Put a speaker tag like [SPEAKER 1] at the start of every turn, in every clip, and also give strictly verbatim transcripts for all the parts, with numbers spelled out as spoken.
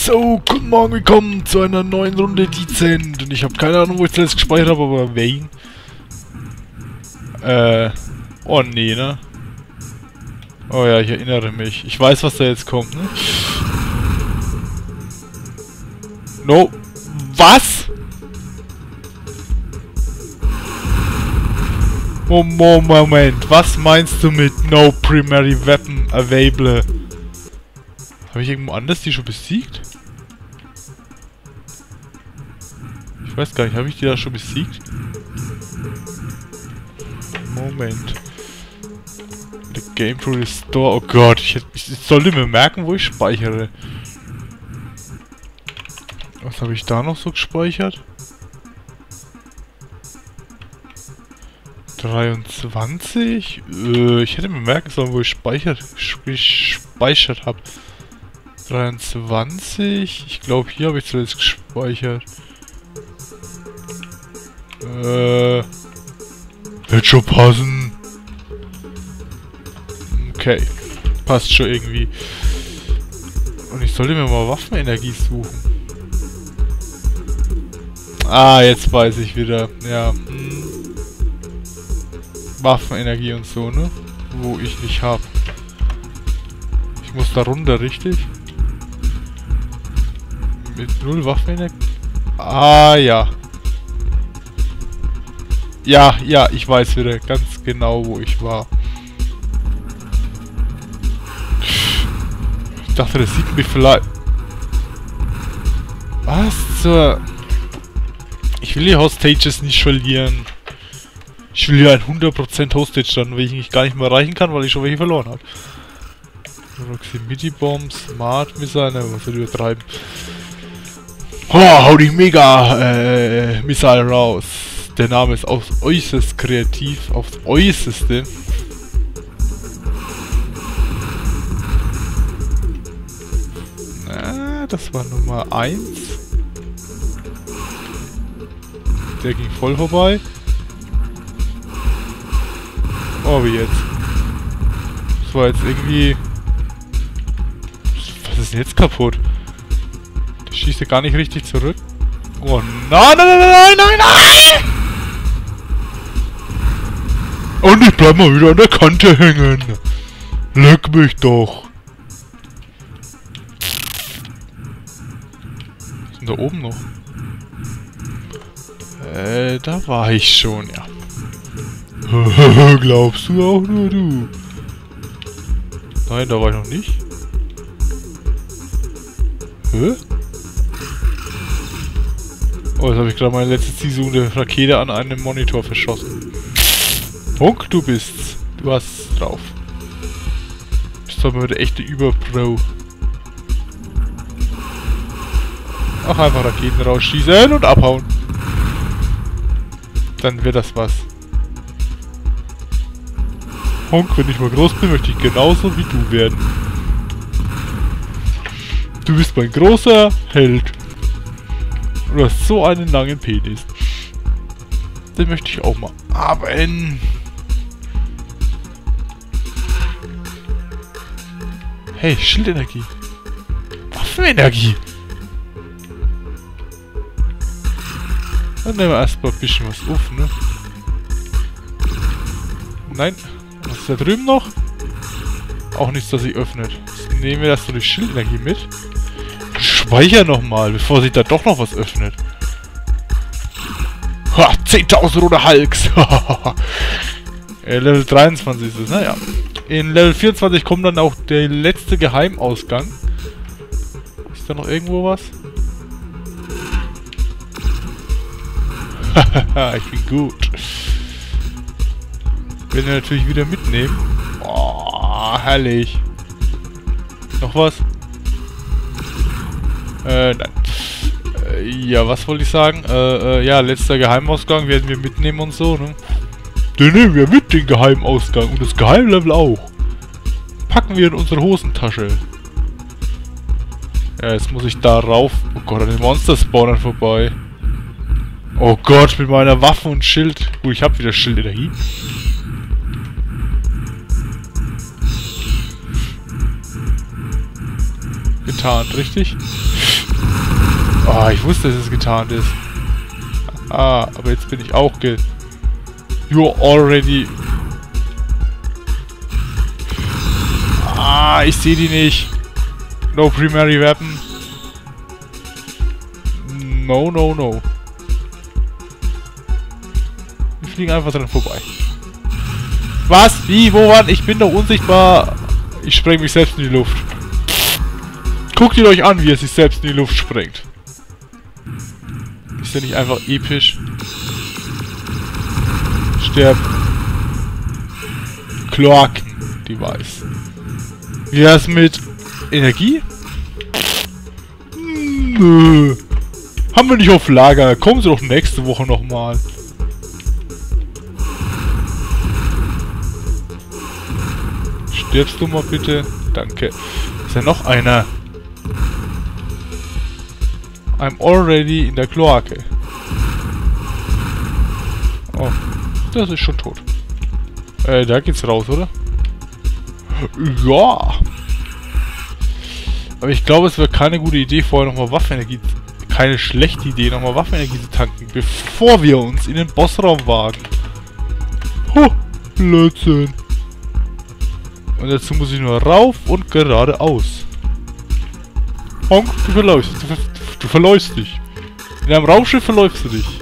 [SPEAKER 1] So, guten Morgen, willkommen zu einer neuen Runde Dezent. Und ich habe keine Ahnung, wo ich zuletzt gespeichert habe, aber Wayne. Äh, oh nee, ne? Oh ja, ich erinnere mich. Ich weiß, was da jetzt kommt, ne? No. Was? Oh, Moment, was meinst du mit No Primary Weapon Available? Habe ich irgendwo anders die schon besiegt? Ich weiß gar nicht, habe ich die da schon besiegt? Moment. The Game to Restore. Oh Gott, ich, hätte, ich sollte mir merken, wo ich speichere. Was habe ich da noch so gespeichert? dreiundzwanzig? Äh, ich hätte mir merken sollen, wo ich speichert, gespeichert habe. dreiundzwanzig? Ich glaube, hier habe ich zuletzt gespeichert. Äh. Wird schon passen. Okay. Passt schon irgendwie. Und ich sollte mir mal Waffenenergie suchen. Ah, jetzt weiß ich wieder. Ja. Hm. Waffenenergie und so, ne? Wo ich nicht habe. Ich muss da runter, richtig? Mit null Waffenenergie? Ah, ja. Ja, ja, ich weiß wieder ganz genau, wo ich war. Ich dachte, das sieht mich vielleicht... Was zur... Ich will die Hostages nicht verlieren. Ich will ja ein hundert Prozent Hostage dann, weil ich mich gar nicht mehr erreichen kann, weil ich schon welche verloren habe. Proximity-Bomb, Smart Missile, ne, was soll ich übertreiben. Oh, hau die Mega äh, Missile raus. Der Name ist aufs äußerst kreativ, aufs äußerste. Na, das war Nummer eins. Der ging voll vorbei. Oh, wie jetzt? Das war jetzt irgendwie... Was ist denn jetzt kaputt? Der schießt ja gar nicht richtig zurück. Oh nein, nein, nein, nein, nein, nein! Und ich bleib mal wieder an der Kante hängen. Leck mich doch. Was ist denn da oben noch? Äh, da war ich schon, ja. Glaubst du auch nur du? Nein, da war ich noch nicht. Hä? Oh, jetzt habe ich gerade meine letzte zielsuchende Rakete an einem Monitor verschossen. Honk, du bist's. Du hast's drauf. Bist doch mal der echte Überpro. Ach, einfach Raketen rausschießen und abhauen. Dann wird das was. Honk, wenn ich mal groß bin, möchte ich genauso wie du werden. Du bist mein großer Held. Du hast so einen langen Penis. Den möchte ich auch mal haben. Hey, Schildenergie. Waffenenergie. Dann nehmen wir erstmal ein bisschen was auf, ne? Nein. Was ist da drüben noch? Auch nichts, das sich öffnet. Jetzt nehmen wir das so die Schildenergie mit. Speicher nochmal, bevor sich da doch noch was öffnet. Ha, zehntausend rote Hulks. äh, Level dreiundzwanzig ist es, naja. In Level vierundzwanzig kommt dann auch der letzte Geheimausgang. Ist da noch irgendwo was? Hahaha, ich bin gut. Werden wir natürlich wieder mitnehmen. Oh, herrlich. Noch was? Äh, nein. Äh, ja, was wollte ich sagen? Äh, äh, ja, letzter Geheimausgang werden wir mitnehmen und so, ne? Den nehmen wir mit, den Geheimausgang. Und das Geheimlevel auch. Packen wir in unsere Hosentasche. Ja, jetzt muss ich da rauf. Oh Gott, an den Monster-Spawnern vorbei. Oh Gott, mit meiner Waffe und Schild. Gut, ich habe wieder Schildenergie. Getarnt, richtig? Oh, ich wusste, dass es getarnt ist. Ah, aber jetzt bin ich auch ge... You're already... Ah, ich sehe die nicht. No primary weapon. No, no, no. Wir fliegen einfach dran vorbei. Was? Wie? Wo wann? Ich bin doch unsichtbar. Ich spreng mich selbst in die Luft. Guckt ihr euch an, wie er sich selbst in die Luft sprengt. Ist ja nicht einfach episch. Sterb. Kloaken-Device. Wie wär's mit Energie? Nö. Haben wir nicht auf Lager. Kommen Sie doch nächste Woche nochmal. Stirbst du mal bitte? Danke. Ist ja noch einer. I'm already in der Kloake. Oh, das ist schon tot. Äh, da geht's raus, oder? Ja. Aber ich glaube, es wäre keine gute Idee, vorher nochmal Waffenenergie... Keine schlechte Idee, nochmal Waffenenergie zu tanken, bevor wir uns in den Bossraum wagen. Huh, Blödsinn. Und dazu muss ich nur rauf und geradeaus. Honk, du verläufst. Du, ver du verläufst dich. In einem Raumschiff verläufst du dich.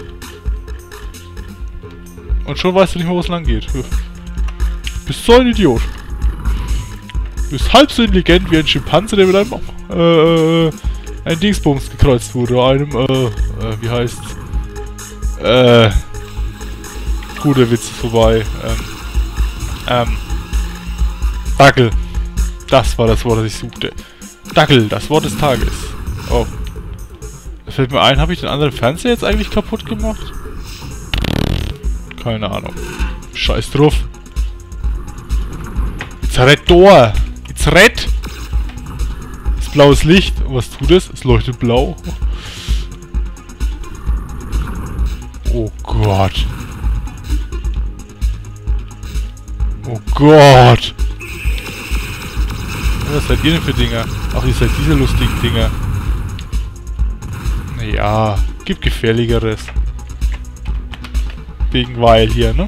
[SPEAKER 1] Und schon weißt du nicht mehr, wo es lang geht. Du bist so ein Idiot. Du bist halb so intelligent wie ein Schimpanse, der mit einem äh, ein Dingsbums gekreuzt wurde. Einem, äh, äh, wie heißt's? Äh, guter Witz ist vorbei. Ähm, ähm, Dackel. Das war das Wort, das ich suchte. Dackel, das Wort des Tages. Oh. Da fällt mir ein, habe ich den anderen Fernseher jetzt eigentlich kaputt gemacht? Keine Ahnung. Scheiß drauf. Jetzt red Tor! Jetzt red! Das blaues Licht. Und was tut es? Es leuchtet blau. Oh Gott. Oh Gott. Was seid ihr denn für Dinger? Ach, ihr seid diese lustigen Dinger. Naja, gibt gefährlicheres. Wegen weil hier, ne?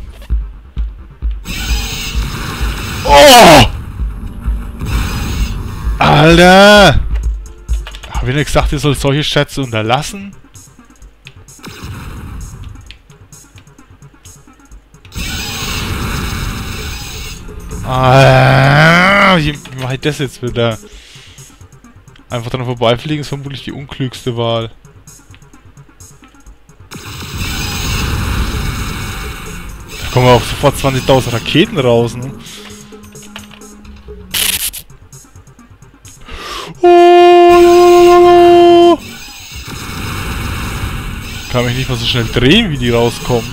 [SPEAKER 1] Oh! Alter! Hab ich nicht gesagt, ihr sollt solche Schätze unterlassen? Ah, wie mache ich das jetzt wieder? Einfach dran vorbeifliegen ist vermutlich die unklügste Wahl. Da kommen auch sofort zwanzigtausend Raketen raus, ne? Oh, kann mich nicht mal so schnell drehen, wie die rauskommen.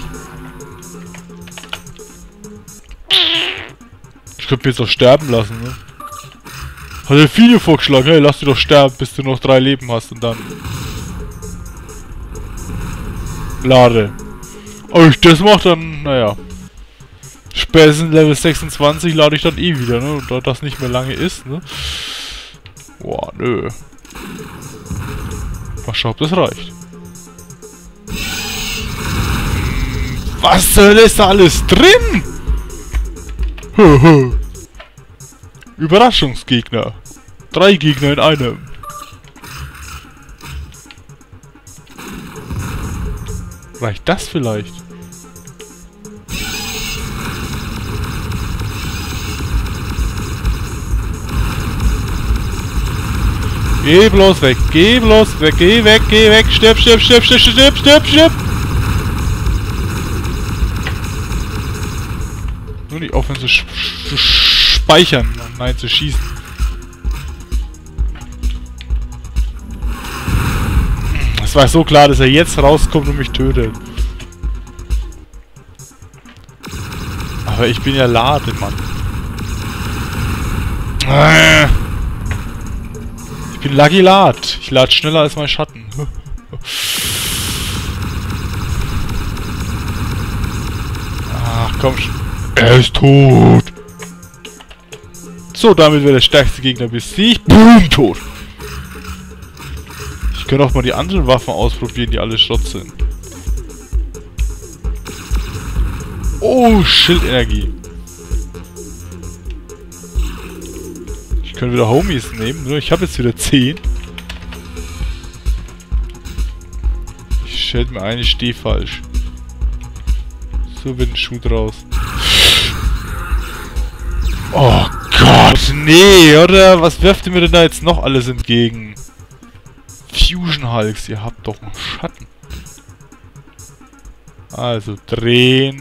[SPEAKER 1] Ich könnte mich jetzt auch sterben lassen, ne? Hat der Video vorgeschlagen, hey, lass dich doch sterben, bis du noch drei Leben hast und dann... Lade. Ob ich das mache, dann, naja. Spätestens Level sechsundzwanzig lade ich dann eh wieder, ne? Und da das nicht mehr lange ist, ne? Boah, nö. Mal schauen, ob das reicht. Was soll ist da alles drin? Überraschungsgegner. Drei Gegner in einem. Reicht das vielleicht? Geh bloß weg, geh bloß weg, geh weg, geh weg, stirb, stirb, stirb, stirb, stirb, stirb, stirb. Nur nicht aufhören zu, sch zu speichern, nein, zu schießen. Es war so klar, dass er jetzt rauskommt und mich tötet. Aber ich bin ja Lade, Mann. Ich bin Lucky Lad. Ich lade schneller als mein Schatten. Ach komm schon. Er ist tot. So, damit wäre der stärkste Gegner besiegt. Boom, tot. Ich können auch mal die anderen Waffen ausprobieren, die alle Schrott sind. Oh, Schildenergie. Ich könnte wieder Homies nehmen, nur ich habe jetzt wieder zehn. Ich stelle mir ein, ich stehe falsch. So wird ein Schuh draus. Oh Gott, nee, oder? Was werft ihr mir denn da jetzt noch alles entgegen? Fusion Hulks, ihr habt doch einen Schatten. Also drehen.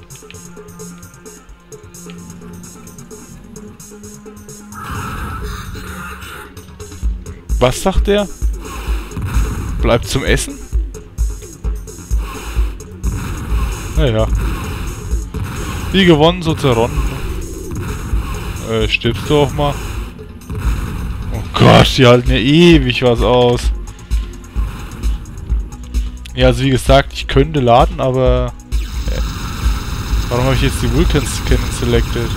[SPEAKER 1] Was sagt der? Bleibt zum Essen? Naja. Wie gewonnen, so zerronnen. Äh, stirbst du auch mal? Oh Gott, die halten ja ewig was aus. Ja, also wie gesagt, ich könnte laden, aber... Äh, warum habe ich jetzt die Vulcan Skin selected?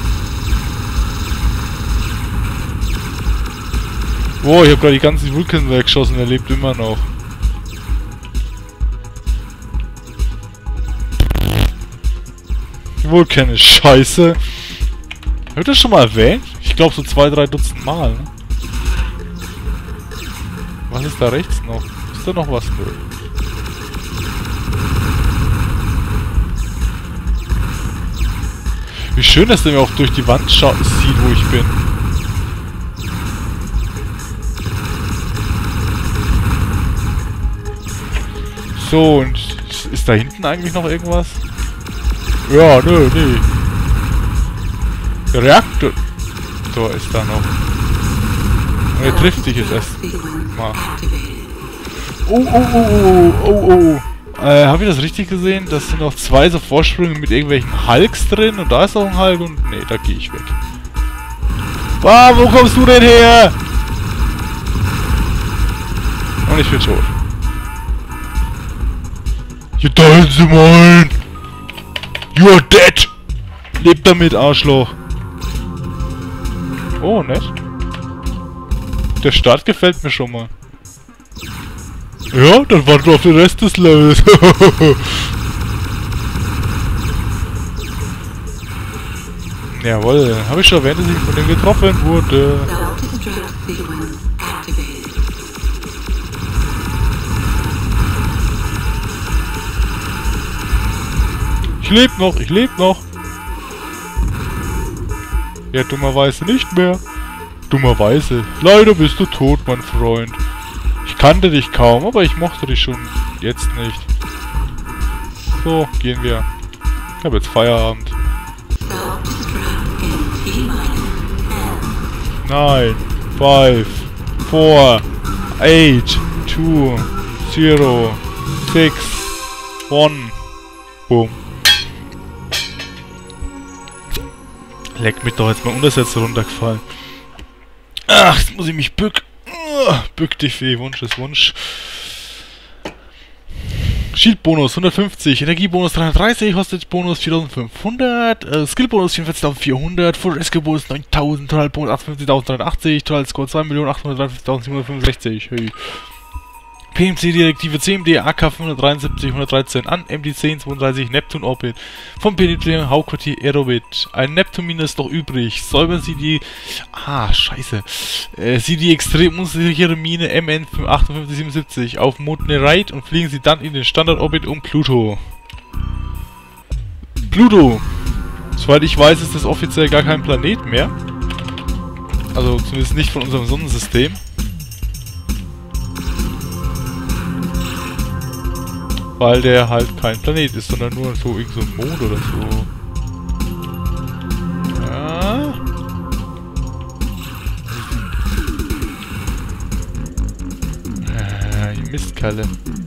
[SPEAKER 1] Wow, ich habe gerade die ganzen Vulcan weggeschossen, er lebt immer noch. Die Vulcan ist scheiße. Hab ich das schon mal erwähnt? Ich glaube so zwei, drei Dutzend Mal. Ne? Was ist da rechts noch? Ist da noch was drin? Wie schön, dass der mir auch durch die Wand sieht, wo ich bin. So, und ist da hinten eigentlich noch irgendwas? Ja, nö, nee. Der Reaktor... So, ist da noch. Und er trifft sich jetzt erst mal. Oh, oh, oh, oh, oh, oh. Äh, hab ich das richtig gesehen? Das sind noch zwei so Vorsprünge mit irgendwelchen Hulks drin und da ist auch ein Hulk und... Nee, da gehe ich weg. Ah, wo kommst du denn her? Und ich bin tot. You don't mine! You are dead! Lebt damit, Arschloch! Oh, nett. Der Start gefällt mir schon mal. Ja, dann warten wir auf den Rest des Levels. Jawohl, habe ich schon erwähnt, dass ich von dem getroffen wurde. Ich lebe noch, ich lebe noch. Ja, dummerweise nicht mehr. Dummerweise. Leider bist du tot, mein Freund. Ich kannte dich kaum, aber ich mochte dich schon jetzt nicht. So, gehen wir. Ich habe jetzt Feierabend. Nine, five, four, eight, two, zero, six, one. Boom. Leck mich doch, jetzt mal Untersätze runtergefallen. Ach, jetzt muss ich mich bücken. Bück dich, Fee, Wunsch ist Wunsch. Shield-Bonus hundertfünfzig, Energiebonus dreihundertdreißig, Hostage-Bonus viertausendfünfhundert, äh, Skill-Bonus vierundvierzigtausendvierhundert, Full-Rescue-Bonus neuntausend, Total-Bonus achtundfünfzigtausenddreihundertachtzig, Total-Score zwei Millionen achthundertdreiundfünfzigtausendsiebenhundertfünfundsechzig. Hey. P M C-Direktive C M D A K fünfhundertdreiundsiebzig hundertdreizehn an M D zehn zweiunddreißig Neptun Orbit vom Penetrium Hauptquartier Aerobit. Ein Neptun-Mine ist noch übrig. Säubern Sie die... Ah, scheiße. Äh, Sie die extrem unsichere Mine M N achtundfünfzig siebenundsiebzig auf Mond Nerite und fliegen Sie dann in den Standard-Orbit um Pluto. Pluto! Soweit ich weiß, ist das offiziell gar kein Planet mehr. Also zumindest nicht von unserem Sonnensystem. Weil der halt kein Planet ist, sondern nur so irgend so ein Mond oder so. Ja. Ah, die Mistkalle.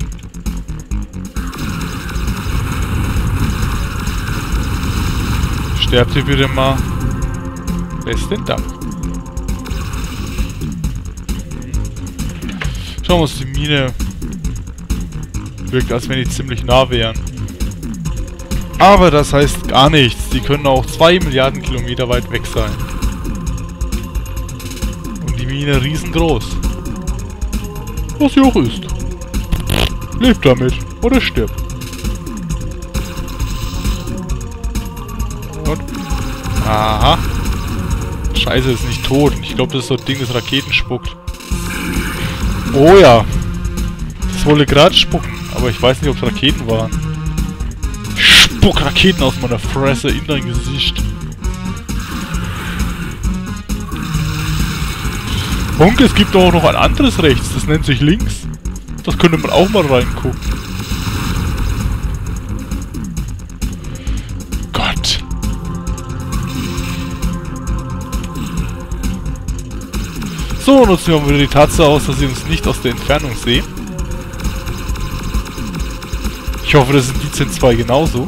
[SPEAKER 1] Sterbt ihr bitte mal. Wer ist denn da? Schauen wir uns die Mine... Wirkt, als wenn die ziemlich nah wären. Aber das heißt gar nichts. Die können auch zwei Milliarden Kilometer weit weg sein. Und die Mine riesengroß. Was sie auch ist. Leb damit. Oder stirb. Und? Aha. Scheiße, ist nicht tot. Ich glaube, das ist so ein Ding, das Raketen spuckt. Oh ja. Das wollte gerade spucken. Aber ich weiß nicht, ob es Raketen waren. Ich spuck Raketen aus meiner Fresse in dein Gesicht. Und es gibt auch noch ein anderes rechts. Das nennt sich links. Das könnte man auch mal reingucken. Gott. So, nutzen wir wieder die Tatsache aus, dass sie uns nicht aus der Entfernung sehen. Ich hoffe, das sind die Zen zwei genauso.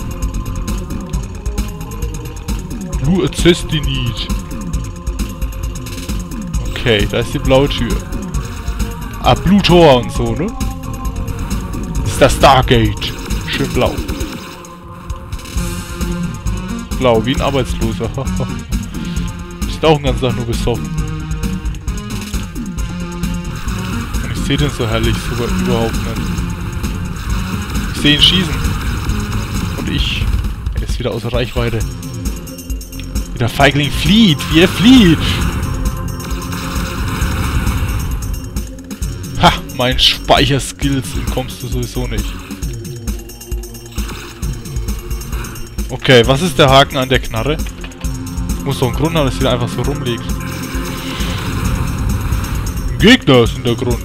[SPEAKER 1] Du access die nicht. Okay, da ist die blaue Tür. Ah, Blue Tor und so, ne? Das ist das Stargate. Schön blau. Blau, wie ein Arbeitsloser. Ist auch den ganzen Tag nur besoffen. Und ich sehe den so herrlich sogar überhaupt nicht. Ich sehe ihn schießen. Und ich... Er ist wieder außer Reichweite. Wie der Feigling flieht. Wie er flieht. Ha! Mein Speicherskills kommst du sowieso nicht. Okay, was ist der Haken an der Knarre? Muss doch einen Grund haben, dass sie da einfach so rumliegt. Ein Gegner ist der Grund.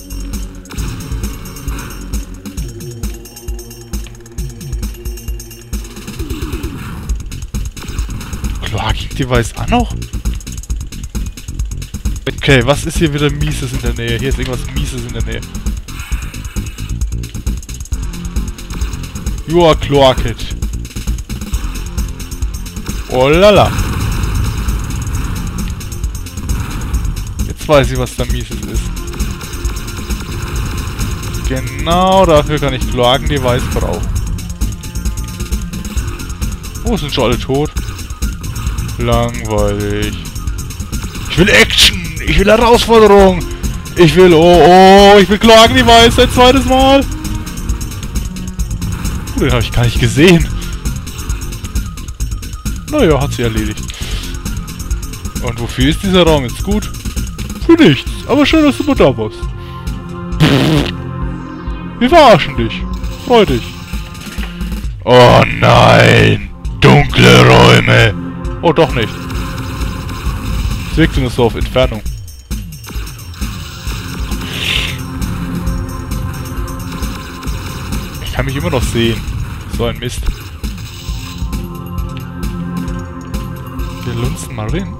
[SPEAKER 1] Cloaking-Device auch noch? Okay, was ist hier wieder Mieses in der Nähe? Hier ist irgendwas Mieses in der Nähe. You are cloaked. Oh lala. Jetzt weiß ich, was da Mieses ist. Genau dafür kann ich Cloaking-Device brauchen. Oh, sind schon alle tot? Langweilig. Ich will Action! Ich will Herausforderung! Ich will... Oh, oh! Ich will Cloaking-Device! Ein zweites Mal! Oh, den habe ich gar nicht gesehen. Naja, hat sie erledigt. Und wofür ist dieser Raum jetzt gut? Für nichts. Aber schön, dass du mal da warst. Wir verarschen dich. Freu dich. Oh nein! Dunkle Räume! Oh, doch nicht. Es wirkte nur so auf Entfernung. Ich kann mich immer noch sehen. So ein Mist. Wir lunzen mal rein.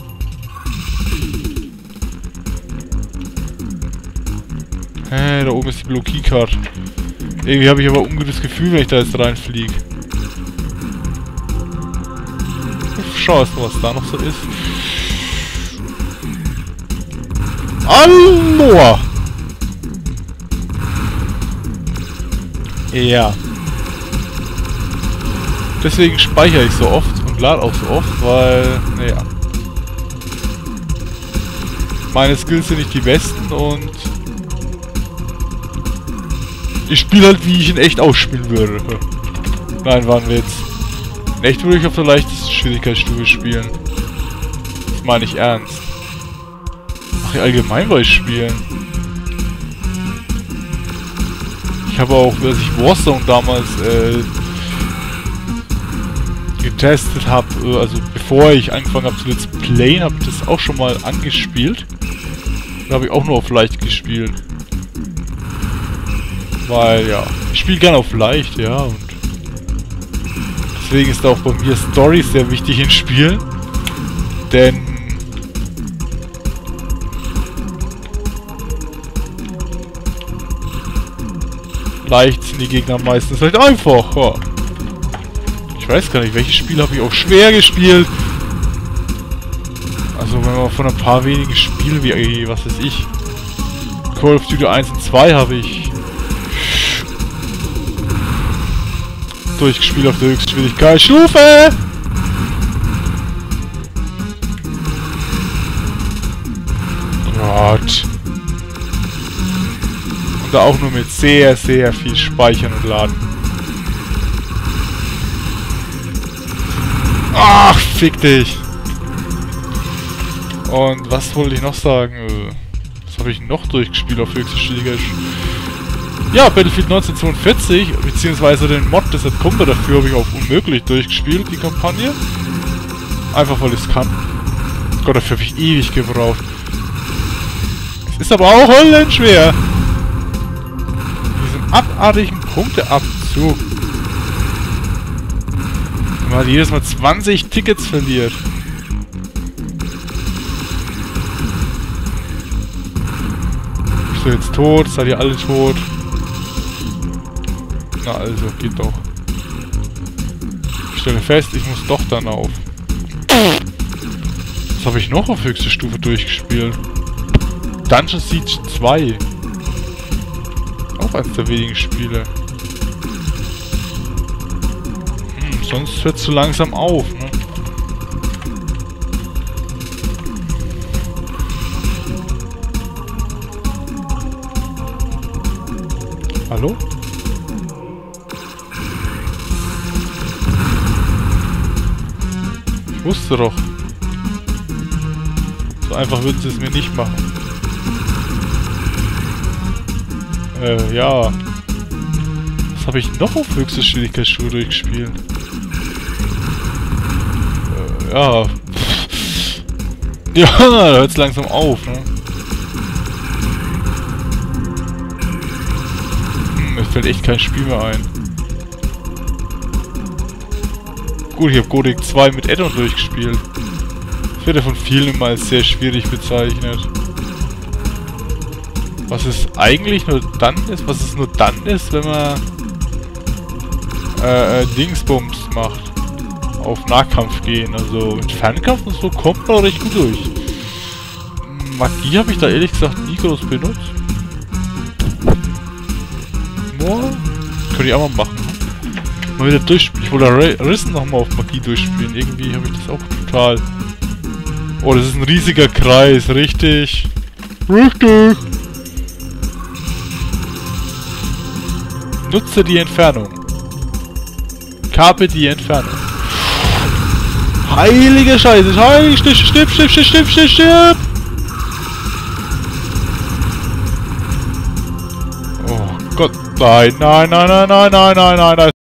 [SPEAKER 1] Hä, da oben ist die Blue Keycard. Irgendwie habe ich aber ein ungutes Gefühl, wenn ich da jetzt reinfliege. Schau erst mal, was da noch so ist. Aloha! Ja. Deswegen speichere ich so oft und lade auch so oft, weil, naja. Meine Skills sind nicht die besten und ich spiele halt, wie ich in echt ausspielen würde. Nein, war ein Witz. In echt würde ich auf der leichtesten Schwierigkeitsstufe spielen. Das meine ich ernst. Ach, allgemein wollte ich spielen. Ich habe auch, als ich Warzone damals äh, getestet habe, äh, also bevor ich angefangen habe zu Let's Playen, habe ich das auch schon mal angespielt. Da habe ich auch nur auf leicht gespielt. Weil, ja, ich spiele gerne auf leicht, ja, und deswegen ist auch bei mir Story sehr wichtig in Spielen, denn leicht sind die Gegner meistens halt einfach. Ja. Ich weiß gar nicht, welches Spiel habe ich auch schwer gespielt. Also wenn man von ein paar wenigen Spielen wie, was weiß ich, Call of Duty eins und zwei habe ich durchgespielt auf der Höchstgeschwindigkeitsstufe. Gott. Und auch nur mit sehr, sehr viel Speichern und Laden. Ach, fick dich! Und was wollte ich noch sagen? Was habe ich noch durchgespielt auf höchster Schwierigkeit? Ja, Battlefield neunzehnhundertzweiundvierzig, beziehungsweise den Mod, das hat Kumpel dafür, habe ich auf unmöglich durchgespielt, die Kampagne. Einfach weil ich es kann. Gott, dafür habe ich ewig gebraucht. Es ist aber auch höllenschwer. Diesen abartigen Punkteabzug. Und man hat jedes Mal zwanzig Tickets verliert. Bist du jetzt tot? Seid ihr alle tot? Na also, geht doch. Ich stelle fest, ich muss doch dann auf. Was habe ich noch auf höchste Stufe durchgespielt? Dungeon Siege zwei. Auch eines der wenigen Spiele. Hm, sonst hört es so langsam auf, ne? Hallo? Ich wusste doch. So einfach würden sie es mir nicht machen. Äh, ja. Was habe ich noch auf höchste Schwierigkeitsstufe durchgespielt? Äh, ja. Ja, da hört es langsam auf, ne? Hm, mir fällt echt kein Spiel mehr ein. Gut, ich habe Gothic zwei mit Add-on durchgespielt. Das wird ja von vielen immer als sehr schwierig bezeichnet. Was es eigentlich nur dann ist, was es nur dann ist, wenn man äh, äh, Dingsbums macht. Auf Nahkampf gehen. Also mit Fernkampf und so kommt man recht gut durch. Magie habe ich da ehrlich gesagt nie groß benutzt. Boah, könnte ich auch mal machen. Mal wieder durchspielen. Ich wollte Risen nochmal auf Magie durchspielen. Irgendwie habe ich das auch total. Oh, das ist ein riesiger Kreis, richtig. Richtig. Nutze die Entfernung. Kappe die Entfernung. Heilige Scheiße, heilig, stirb, stirb, stirb, stirb, stirb, stirb, stirb. Oh Gott, nein, nein, nein, nein, nein, nein, nein, nein.